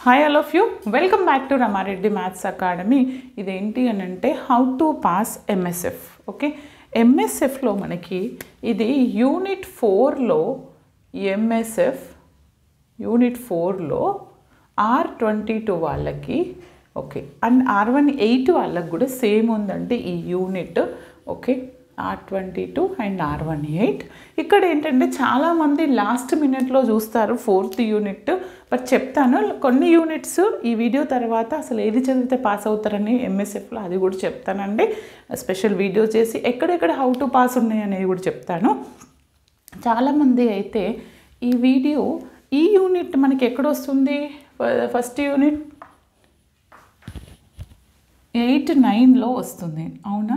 Hi all of you, welcome back to Ramareddy Maths Academy. ఇదేంటి అని అంటే how to pass MSF. Okay, ఎంఎస్ఎఫ్లో మనకి ఇది యూనిట్ 4లో ఎంఎస్ఎఫ్ యూనిట్ 4లో R22 వాళ్ళకి ఓకే అండ్ R18 వాళ్ళకి కూడా సేమ్ ఉందండి ఈ unit. Okay, R22 and R18. ఇక్కడ ఏంటంటే చాలామంది లాస్ట్ మినిట్లో చూస్తారు 4th యూనిట్, బట్ చెప్తాను కొన్ని యూనిట్స్ ఈ వీడియో తర్వాత అసలు ఏది చదివితే పాస్ అవుతారని ఎంఎస్ఎఫ్లో అది కూడా చెప్తానండి. స్పెషల్ వీడియో చేసి ఎక్కడెక్కడ హౌ టు పాస్ ఉన్నాయి అనేది కూడా చెప్తాను. చాలామంది అయితే ఈ వీడియో ఈ యూనిట్ మనకి ఎక్కడ వస్తుంది, ఫస్ట్ యూనిట్ 8-9లో వస్తుంది, అవునా?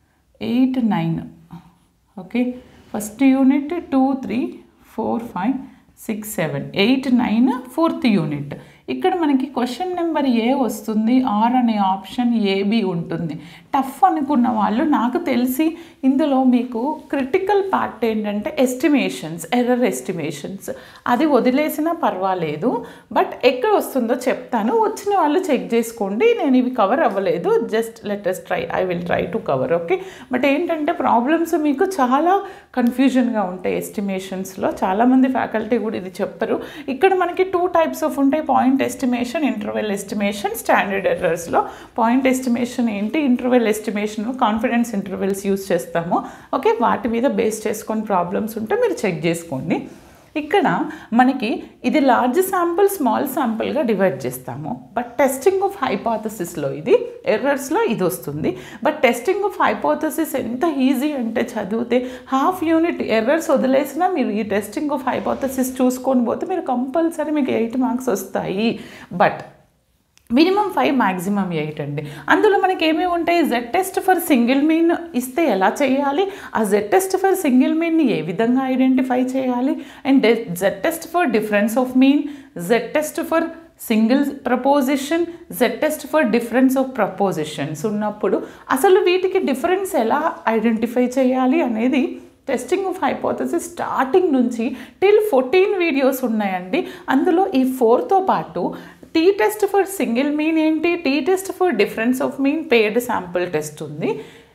8-9. Okay, first unit 2, 3, 4, 5, 6, 7, 8, 9 4th unit. ఇక్కడ మనకి క్వశ్చన్ నెంబర్ ఏ వస్తుంది, ఆర్ అనే ఆప్షన్ ఏబి ఉంటుంది. టఫ్ అనుకున్న వాళ్ళు నాకు తెలిసి ఇందులో మీకు క్రిటికల్ పార్ట్ ఏంటంటే ఎస్టిమేషన్స్, ఎర్రర్ ఎస్టిమేషన్స్, అది వదిలేసినా పర్వాలేదు, బట్ ఎక్కడ వస్తుందో చెప్తాను. వచ్చిన వాళ్ళు చెక్ చేసుకోండి. నేను ఇవి కవర్ అవ్వలేదు, just let us try, I will try to cover. Okay, but ఏంటంటే ప్రాబ్లమ్స్ మీకు చాలా కన్ఫ్యూజన్గా ఉంటాయి ఎస్టిమేషన్స్లో. చాలామంది ఫ్యాకల్టీ కూడా ఇది చెప్తారు. ఇక్కడ మనకి 2 types ఆఫ్ ఉంటాయి, point estimation, interval estimation. Standard ఎర్రర్స్లో పాయింట్ ఎస్టిమేషన్ ఏంటి, interval estimation confidence intervals use చేస్తాము. ఓకే, వాటి మీద బేస్ చేసుకొని ప్రాబ్లమ్స్ ఉంటే మీరు చెక్ చేసుకోండి. ఇక్కడ మనకి ఇది లార్జ్ శాంపుల్, స్మాల్ శాంపుల్గా డివైడ్ చేస్తాము. బట్ టెస్టింగ్ ఆఫ్ హైపోథసిస్లో ఇది ఎర్రర్స్లో ఇది వస్తుంది. బట్ టెస్టింగ్ ఆఫ్ హైపోథసిస్ ఎంత ఈజీ అంటే చదివితే హాఫ్ యూనిట్ ఎర్రర్స్ వదిలేసినా మీరు ఈ టెస్టింగ్ ఆఫ్ హైపోథసిస్ చూసుకొని పోతే మీరు కంపల్సరీ మీకు 8 మార్క్స్ వస్తాయి. బట్ మినిమం 5, మ్యాక్సిమం 8 అండి. అందులో మనకి ఏమేమి ఉంటాయి, Z test for single mean ఇస్తే ఎలా చేయాలి, ఆ జెడ్ టెస్ట్ ఫర్ సింగిల్ మీన్ని ఏ విధంగా ఐడెంటిఫై చేయాలి, and Z test for difference of mean, Z test for single proposition, Z test for difference of propositions ఉన్నప్పుడు అసలు వీటికి డిఫరెన్స్ ఎలా ఐడెంటిఫై చేయాలి అనేది టెస్టింగ్ ఆఫ్ హైపోథసిస్ స్టార్టింగ్ నుంచి టిల్ 14 వీడియోస్ ఉన్నాయండి. అందులో ఈ 4తో పాటు T test for single mean ఏంటి, T test for difference of mean, paired sample test ఉంది.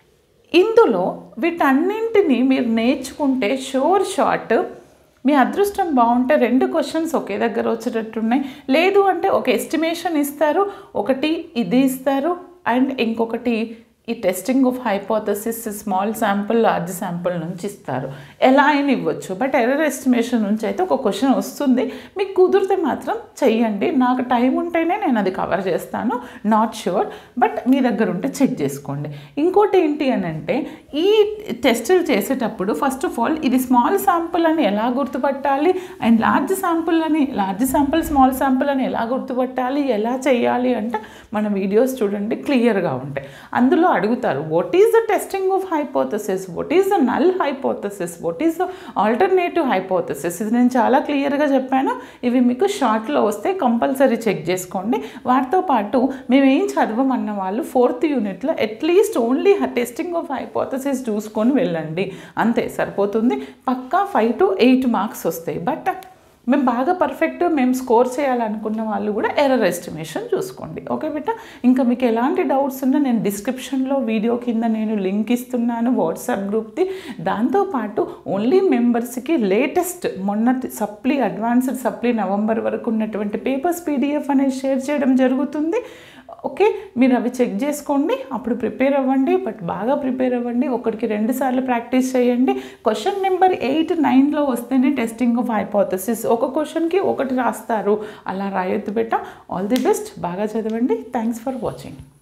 ఇందులో వీటన్నింటినీ మీరు నేర్చుకుంటే షార్ట్ మీ అదృష్టం బాగుంటే 2 క్వశ్చన్స్ ఒకే దగ్గర వచ్చేటట్టున్నాయి. లేదు అంటే ఒక ఎస్టిమేషన్ ఇస్తారు, ఒకటి ఇది ఇస్తారు, అండ్ ఇంకొకటి ఈ testing of hypothesis small sample, large sample నుంచి ఇస్తారు. ఎలా అయినా ఇవ్వచ్చు, బట్ ఎర్రర్ ఎస్టిమేషన్ నుంచి అయితే ఒక క్వశ్చన్ వస్తుంది. మీకు కుదిరితే మాత్రం చెయ్యండి. నాకు టైం ఉంటేనే నేను అది కవర్ చేస్తాను, నాట్ ష్యూర్, బట్ మీ దగ్గర ఉంటే చెక్ చేసుకోండి. ఇంకోటి ఏంటి అని అంటే ఈ టెస్టులు చేసేటప్పుడు ఫస్ట్ ఆఫ్ ఆల్ ఇది స్మాల్ శాంపుల్ అని ఎలా గుర్తుపట్టాలి, and large sample small sample అని ఎలా గుర్తుపట్టాలి, ఎలా చేయాలి అంటే మన వీడియోస్ చూడండి, క్లియర్గా ఉంటాయి. అందులో అడుగుతారు what is the testing of hypothesis, what is the null hypothesis, what is the alternative hypothesis. ఇది నేను చాలా క్లియర్గా చెప్పాను. ఇవి మీకు షార్ట్లో వస్తే కంపల్సరీ చెక్ చేసుకోండి. వాటితో పాటు మేము ఏం చదవమన్న వాళ్ళు 4th యూనిట్లో at least only testing of hypothesis చూసుకొని వెళ్ళండి, అంతే సరిపోతుంది. పక్కా 5 to 8 మార్క్స్ వస్తాయి. బట్ మేము బాగా పర్ఫెక్ట్ మేము స్కోర్ చేయాలనుకున్న వాళ్ళు కూడా ఎర్రర్ ఎస్టిమేషన్ చూసుకోండి. ఓకే బిడ్డ, ఇంకా మీకు ఎలాంటి డౌట్స్ ఉన్నా నేను డిస్క్రిప్షన్లో వీడియో కింద నేను లింక్ ఇస్తున్నాను వాట్సాప్ గ్రూప్ది. దాంతోపాటు ఓన్లీ మెంబర్స్కి లేటెస్ట్ మొన్నటి సప్లీ, అడ్వాన్స్డ్ సప్లీ నవంబర్ వరకు ఉన్నటువంటి పేపర్స్ PDF అనేది షేర్ చేయడం జరుగుతుంది. ఓకే, మీరు అవి చెక్ చేసుకోండి, అప్పుడు ప్రిపేర్ అవ్వండి. బట్ బాగా ప్రిపేర్ అవ్వండి, 1-2 సార్లు ప్రాక్టీస్ చేయండి. క్వశ్చన్ నెంబర్ 8-9లో వస్తేనే టెస్టింగ్ ఆఫ్ హైపోథసిస్, ఒక క్వశ్చన్కి 1 రాస్తారు, అలా రాయొద్దు బెట్ట. ఆల్ ది బెస్ట్, బాగా చదవండి. Thanks for watching.